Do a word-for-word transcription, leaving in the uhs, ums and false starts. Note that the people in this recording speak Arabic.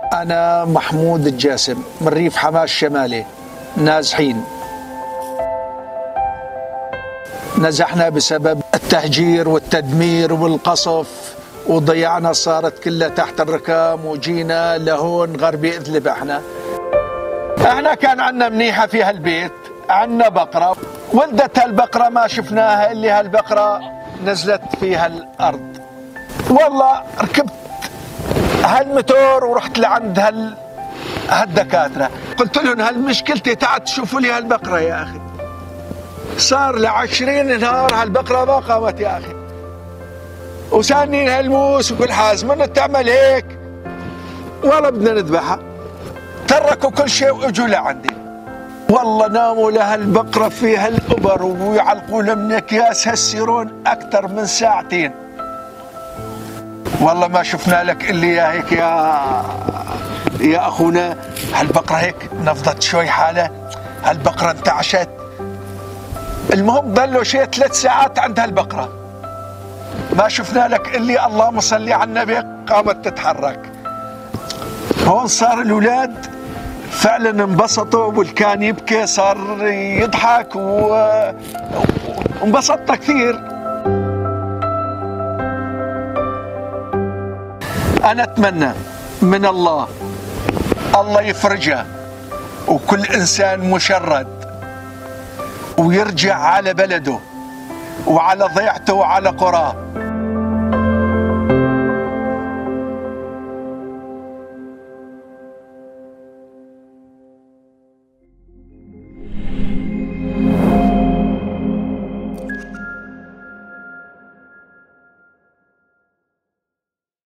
أنا محمود الجاسم من ريف حماة الشمالي نازحين. نزحنا بسبب التهجير والتدمير والقصف، وضيعنا صارت كلها تحت الركام، وجينا لهون غربي إدلب. احنا احنا كان عندنا منيحة في هالبيت، عندنا بقرة ولدت هالبقرة ما شفناها اللي هالبقرة نزلت في هالأرض. والله ركبت هالموتور ورحت لعند هال هالدكاترة، قلت لهم هالمشكلتي تعال تشوفوا لي هالبقرة يا أخي. صار لعشرين نهار هالبقرة ما قامت يا أخي، وسانين هالموس وكل حاز من تعمل هيك، والله بدنا نذبحها. تركوا كل شيء واجوا لعندي. والله ناموا لهالبقرة في هالإبر ويعلقوا لها من أكياس هالسيرون أكثر من ساعتين. والله ما شفنا لك اللي يا هيك يا يا أخونا. هالبقرة هيك نفضت شوي حالة، هالبقرة انتعشت. المهم ضلوا شيء ثلاث ساعات عند هالبقرة ما شفنا لك اللي اللهم صل على النبي قامت تتحرك. هون صار الأولاد فعلا انبسطوا، والكان يبكي صار يضحك، وانبسطنا كثير. أنا أتمنى من الله الله يفرجها، وكل إنسان مشرد ويرجع على بلده وعلى ضيعته وعلى قراه.